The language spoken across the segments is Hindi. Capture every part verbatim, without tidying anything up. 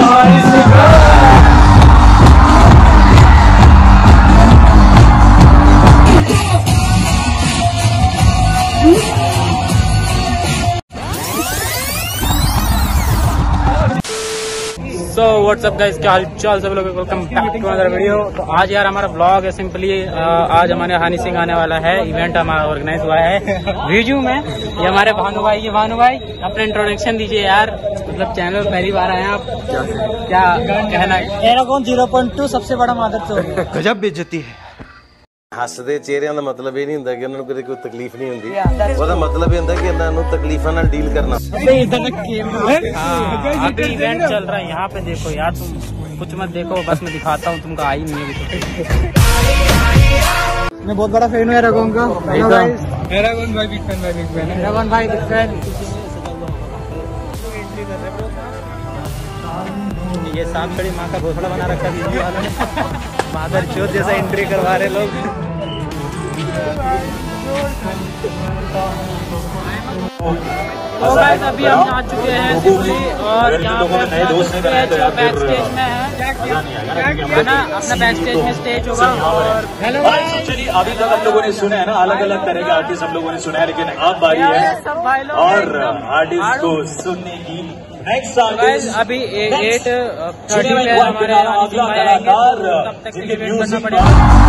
सो व्हाट्सअप गाइस, क्या हाल चाल सब लोग, welcome back to another video. तो आज यार हमारा ब्लॉग है सिंपली, आज हमारे हनी सिंह आने वाला है, इवेंट हमारा ऑर्गेनाइज हुआ है वीजू में। ये हमारे भानु भाई, ये भानु भाई अपना इंट्रोडक्शन दीजिए यार, मतलब चैनल पहली बार आए हैं आप, क्या कहना है? एरागोन ज़ीरो पॉइंट टू सबसे बड़ा मादर चौक। गजब बेइज्जती है। ਹੱਸਦੇ ਚਿਹਰਿਆਂ ਦਾ ਮਤਲਬ ਇਹ ਨਹੀਂ ਹੁੰਦਾ ਕਿ ਉਹਨਾਂ ਨੂੰ ਕਦੇ ਕੋਈ ਤਕਲੀਫ ਨਹੀਂ ਹੁੰਦੀ, ਉਹਦਾ ਮਤਲਬ ਇਹ ਹੁੰਦਾ ਕਿ ਇਹਨਾਂ ਨੂੰ ਤਕਲੀਫਾਂ ਨਾਲ ਡੀਲ करना। अभी इवेंट चल रहा है यहाँ पे, देखो यार तुम कुछ मत देखो, बस मैं दिखाता हूँ तुमको, आई नहीं है। मैं बहुत बड़ा फैन हूँ एरागोन का। एरागोन भाई बिग फैन, भाई बिग फैन, एरागोन भाई बिग फैन। ये सांप खड़ी माँ का घोसला बना रखा वीडियो वालों ने, मादर चोद जैसा एंट्री करवा रहे लोग। तो गाइस अभी हम आ चुके हैं सिंपली, और यहाँ पे जो बैक स्टेज में है ना, अपना बैक स्टेज में स्टेज होगा। और हेलो चलिए, अभी तक हम लोगों ने सुना है ना, अलग अलग तरह के आर्टिस्ट हम लोगों ने सुना है, लेकिन अब बारी है और आर्टिस्ट को सुनने की। नेक्स्ट आर्टिस्ट अभी एट थर्टी पे हमारे कलाकार, तब तक के वेट करना पड़ेगा।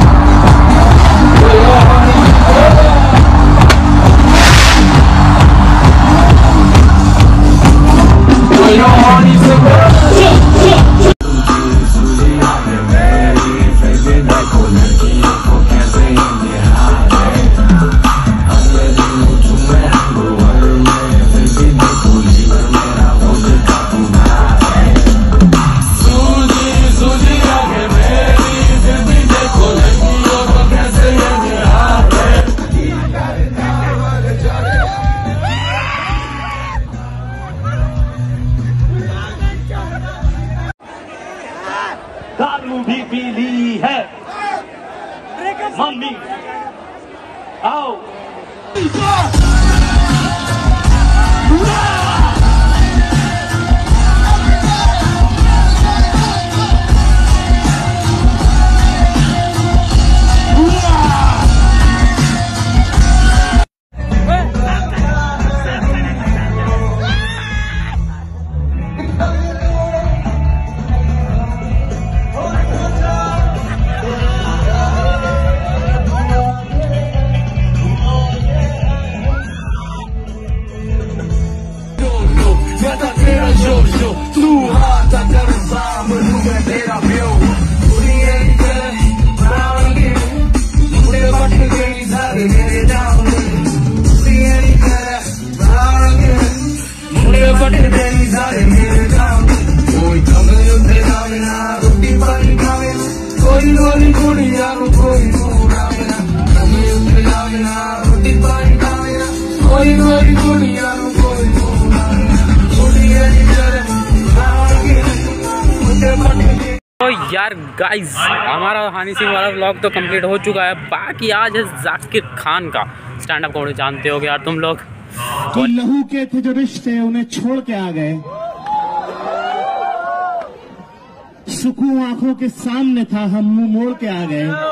दारू भी पी ली है मम्मी, आओ। तो यार गाइस, हमारा हनी सिंह वाला व्लॉग तो कंप्लीट हो चुका है, बाकी आज है जाकिर खान का स्टैंड अप कॉमेडी। जानते हो यार तुम लोग, कि लहू के थे जो रिश्ते उन्हें छोड़ के आ गए, सुकून आंखों के सामने था हम मुंह मोड़ के आ गए।